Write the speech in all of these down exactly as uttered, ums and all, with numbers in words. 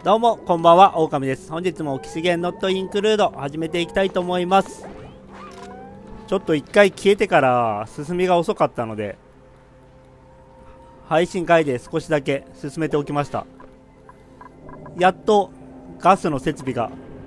どうもこんばんは、オオカミです。本日もオキシゲンノットインクルード始めていきたいと思います。ちょっと一回消えてから進みが遅かったので配信回で少しだけ進めておきました。やっとガスの設備が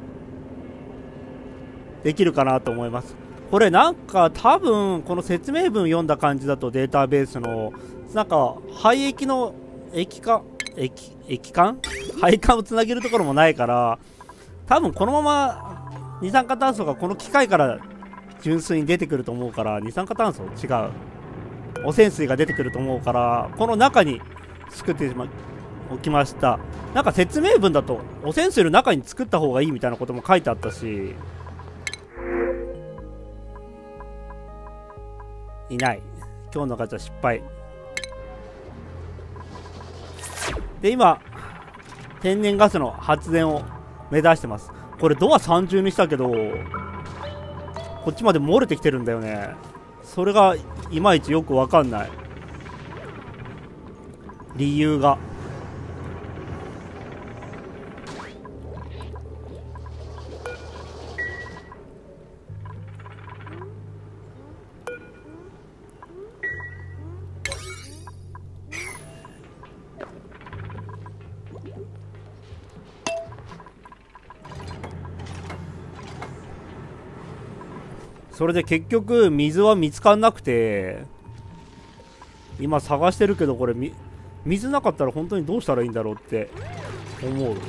できるかなと思います。これなんか多分この説明文読んだ感じだとデータベースのなんか廃液の液化液液管配管をつなげるところもないから、多分このまま二酸化炭素がこの機械から純粋に出てくると思うから、二酸化炭素違う汚染水が出てくると思うから、この中に作っておきました。なんか説明文だと汚染水の中に作った方がいいみたいなことも書いてあったし、いない。今日のガチャ失敗で、今天然ガスの発電を目指してます。これドアさん重にしたけどこっちまで漏れてきてるんだよね。それがいまいちよくわかんない理由が。それで結局水は見つかんなくて今探してるけど、これ水なかったら本当にどうしたらいいんだろうって思う。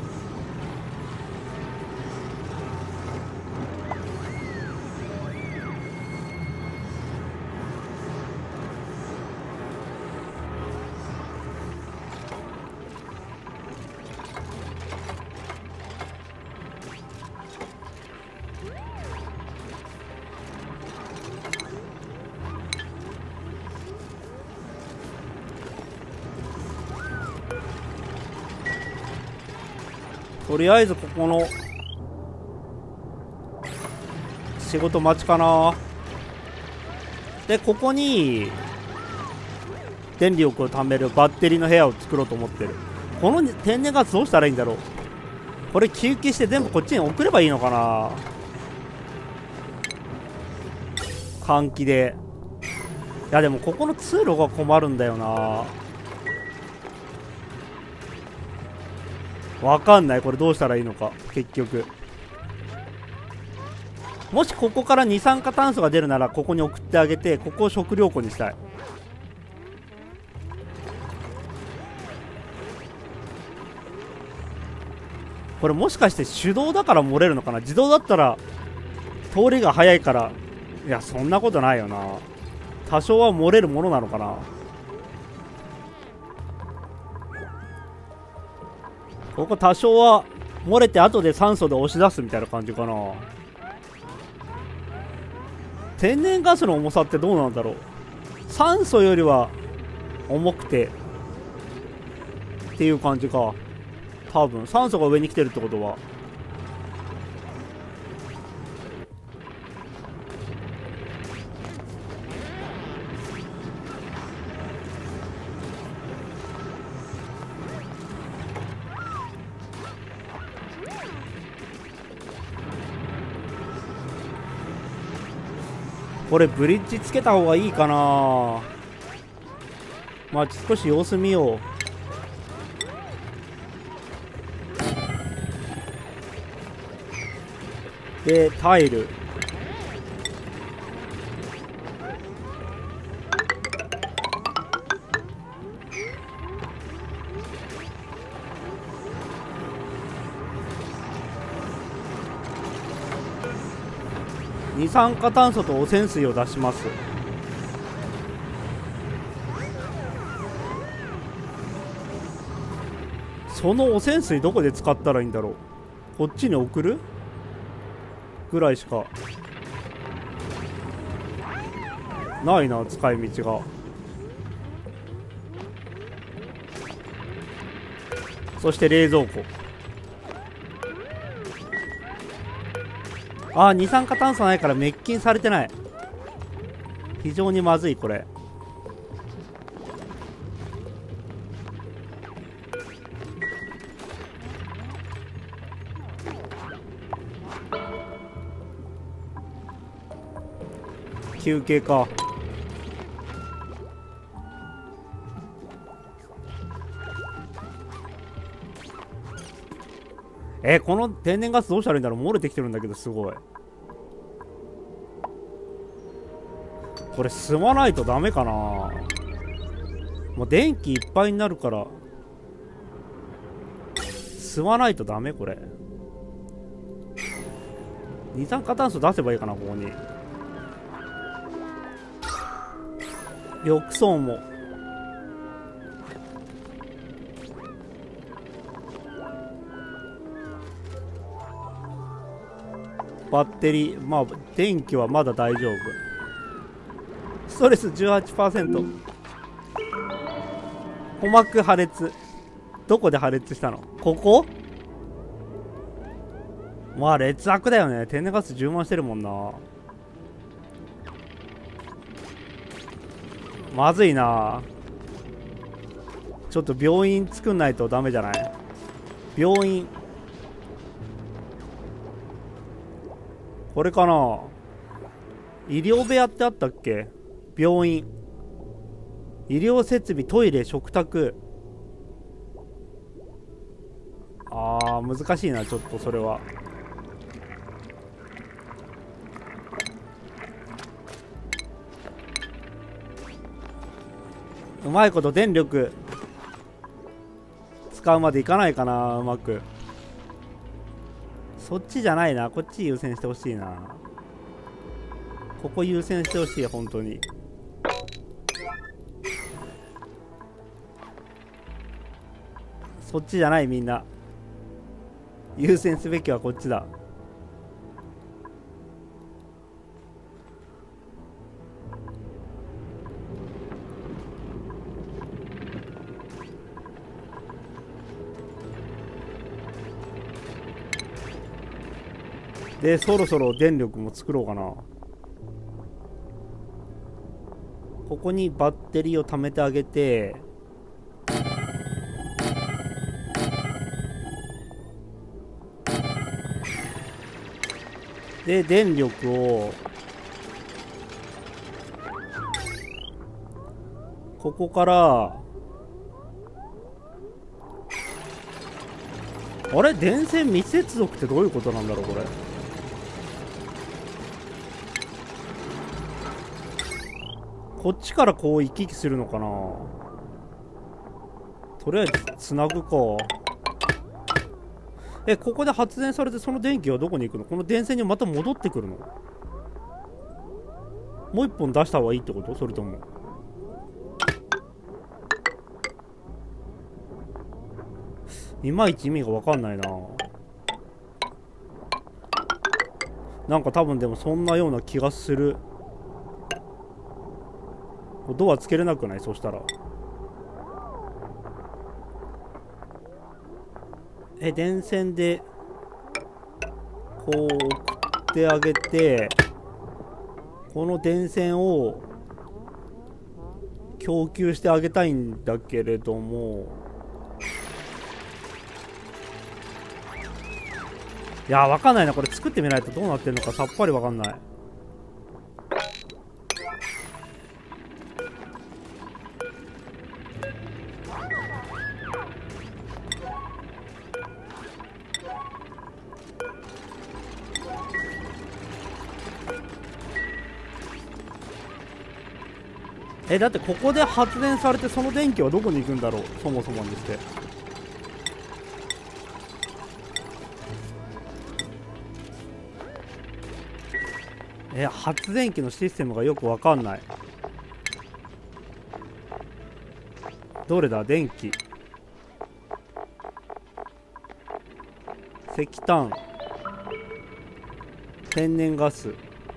とりあえずここの仕事待ちかな。でここに電力を貯めるバッテリーの部屋を作ろうと思ってる。この天然ガスどうしたらいいんだろう。これ吸気して全部こっちに送ればいいのかな、換気で。いやでもここの通路が困るんだよな。わかんない、これどうしたらいいのか。結局もしここから二酸化炭素が出るならここに送ってあげて、ここを食料庫にしたい。これもしかして手動だから漏れるのかな。自動だったら通りが早いから。いやそんなことないよな。多少は漏れるものなのかな。ここ多少は漏れて後で酸素で押し出すみたいな感じかな。天然ガスの重さってどうなんだろう。酸素よりは重くてっていう感じか。多分酸素が上に来てるってことは。これブリッジつけた方がいいかな。まあ少し様子見よう。でタイル二酸化炭素と汚染水を出します。その汚染水どこで使ったらいいんだろう。こっちに送るぐらいしかないな、使い道が。そして冷蔵庫。あー、二酸化炭素ないから滅菌されてない。非常にまずいこれ。 休憩か。えー、この天然ガスどうしたらいいんだろう。漏れてきてるんだけど、すごい。これ吸わないとダメかな。もう電気いっぱいになるから吸わないとダメ。これ二酸化炭素出せばいいかな。ここに浴槽もバッテリー、まあ電気はまだ大丈夫。ストレス じゅうはちパーセント。 鼓膜破裂。どこで破裂したの？ここ？まあ劣悪だよね。天然ガス充満してるもんな。まずいな。ちょっと病院作んないとダメじゃない？病院これかな。医療部屋ってあったっけ？病院、医療設備、トイレ、食卓。あー難しいなちょっとそれは。うまいこと電力使うまでいかないかな。うまくそっちじゃないな。こっち優先してほしいな。ここ優先してほしい本当に。そっちじゃない。みんな優先すべきはこっちだ。でそろそろ電力も作ろうかな。ここにバッテリーを貯めてあげて、で電力をここから、あれ電線未接続ってどういうことなんだろうこれ。こっちからこう行き来するのかな。とりあえずつなぐか。え、ここで発電されてその電気はどこに行くの？この電線にまた戻ってくるの？もう一本出した方がいいってこと？それともいまいち意味が分かんないな。なんか多分でもそんなような気がする。ドアつけれなくない？そしたらえ電線でこう送ってあげて、この電線を供給してあげたいんだけれども、いやわかんないな。これ作ってみないとどうなってるのかさっぱりわかんない。えだってここで発電されてその電気はどこに行くんだろう、そもそもにして。え発電機のシステムがよくわかんない。どれだ？電気、石炭、天然ガス。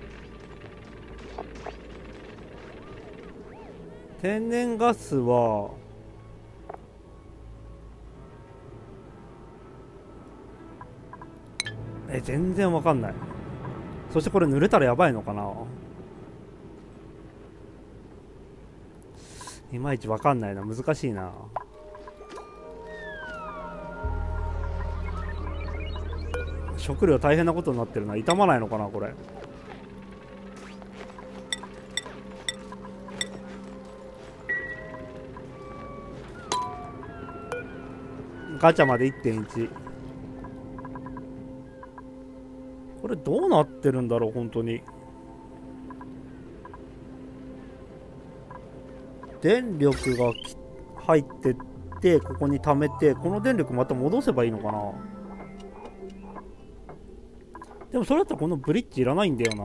天然ガスはえ全然わかんない。そしてこれ濡れたらやばいのかな。いまいちわかんないな。難しいな。食料大変なことになってるな。傷まないのかなこれ。 ガチャまで いってんいち。 これどうなってるんだろう本当に。電力が入ってってここに溜めて、この電力また戻せばいいのかな。でもそれだったらこのブリッジいらないんだよな。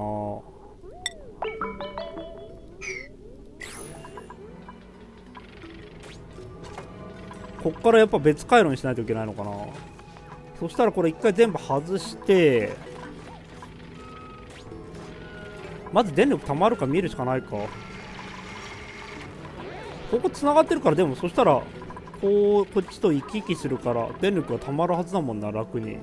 こっからやっぱ別回路にしないといけないのかな。そしたらこれ一回全部外して、まず電力溜まるか見るしかないか。ここ繋がってるから、でもそしたらこうこっちと行き来するから電力が溜まるはずだもんな、楽に。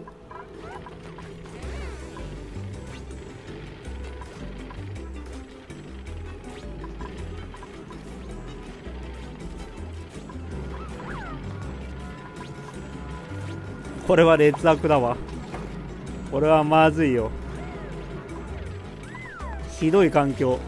これは劣悪だわ。これはまずいよ。ひどい環境。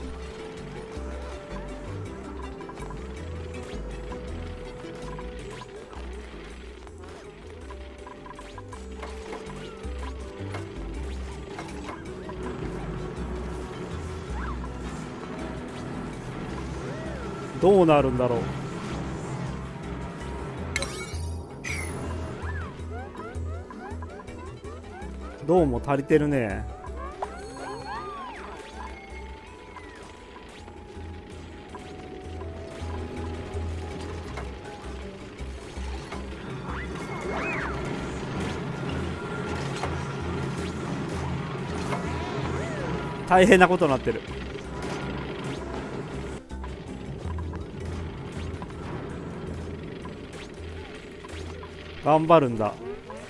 どうなるんだろう。どうも足りてるね。大変なことになってる。頑張るんだ。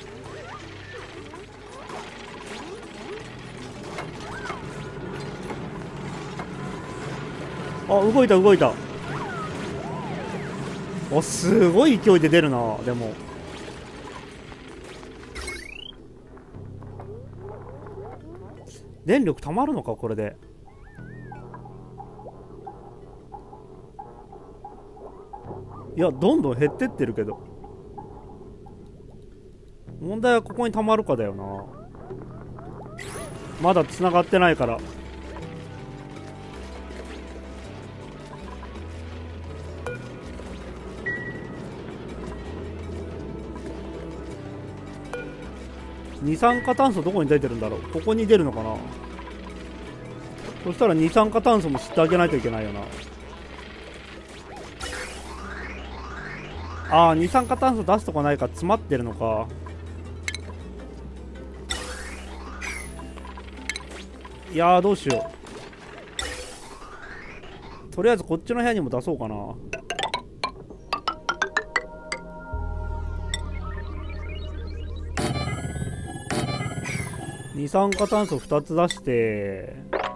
あ、動いた動いた。お、すごい勢いで出るな。でも電力たまるのかこれで。いや、どんどん減ってってるけど、問題はここにたまるかだよな。まだ繋がってないから。二酸化炭素どこに出てるんだろう。ここに出るのかな。そしたら二酸化炭素も吸ってあげないといけないよな。ああ、二酸化炭素出すとこないか詰まってるのか。いやー、どうしよう。とりあえずこっちの部屋にも出そうかな。二酸化炭素ふたつ出して、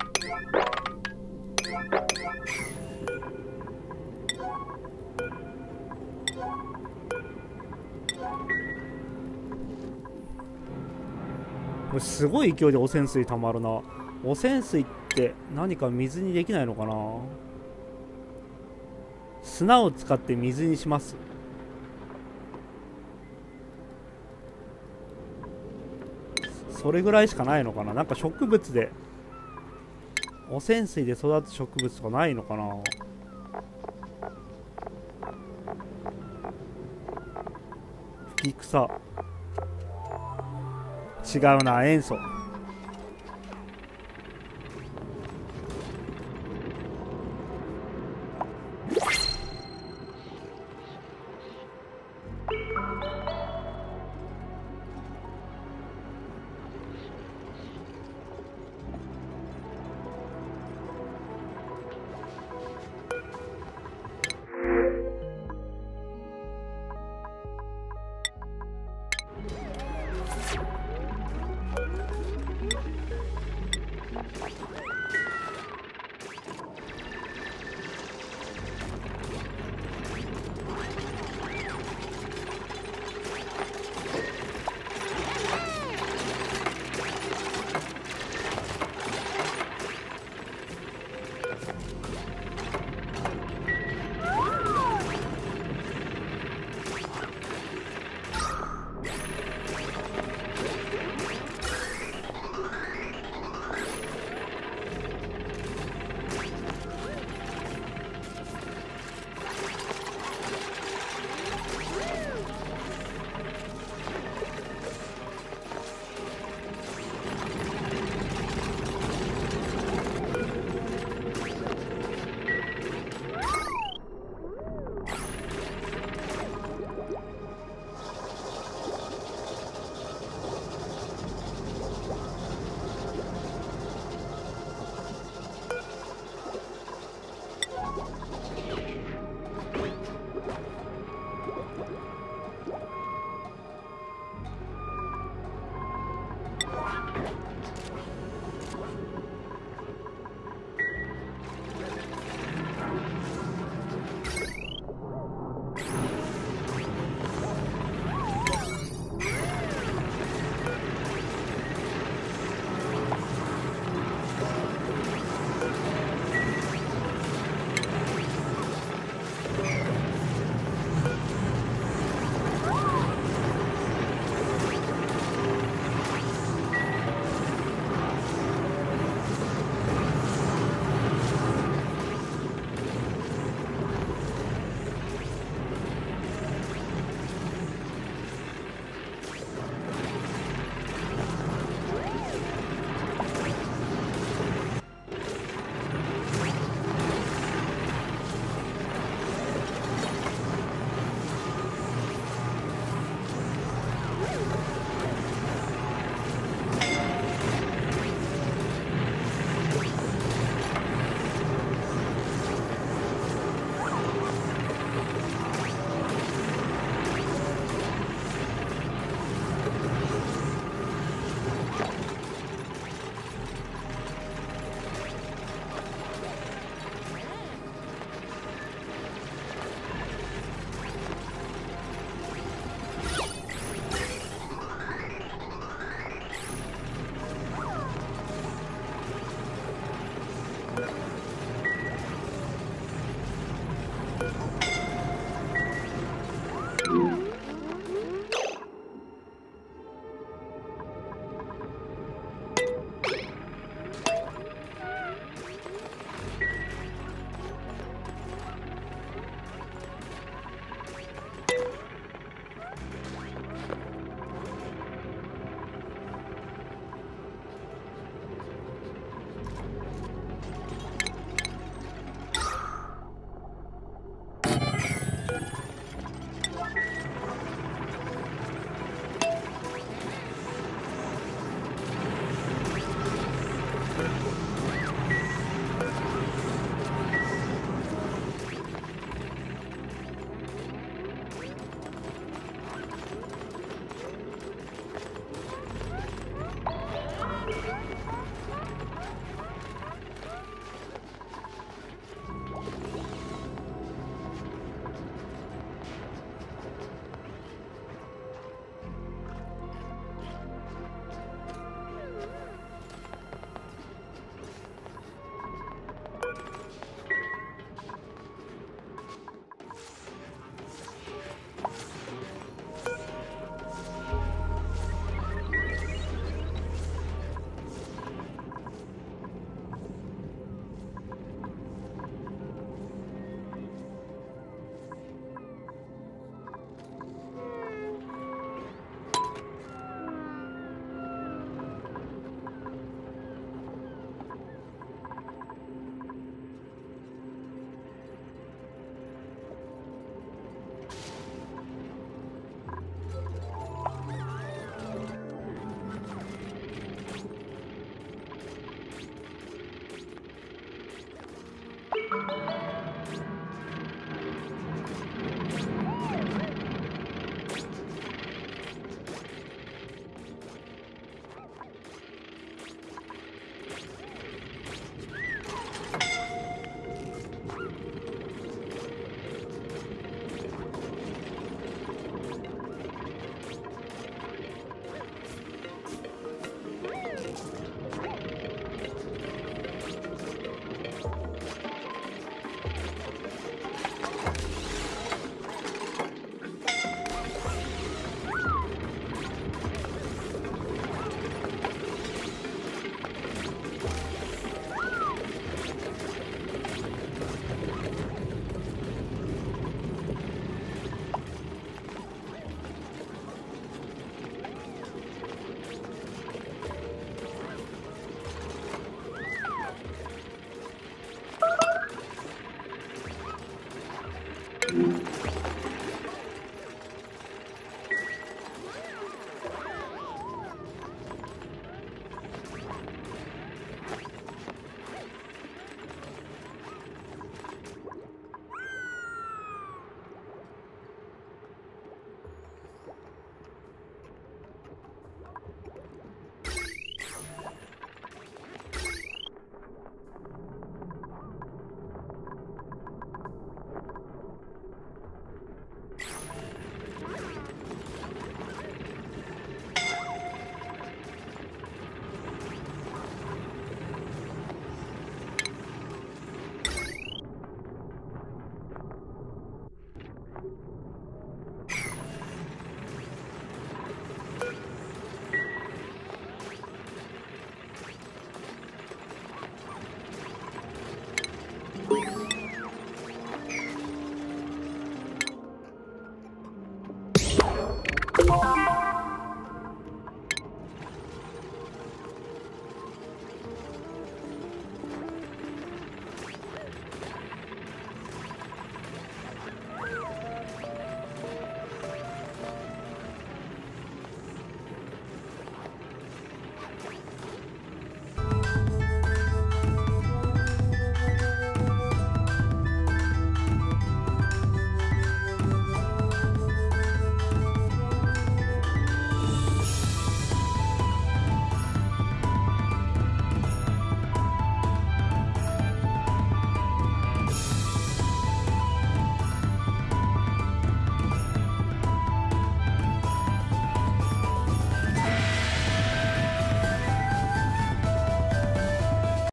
これすごい勢いで汚染水たまるな。汚染水って何か水にできないのかな。砂を使って水にします。それぐらいしかないのかな。なんか植物で汚染水で育つ植物とかないのかな。吹き草違うな、塩素。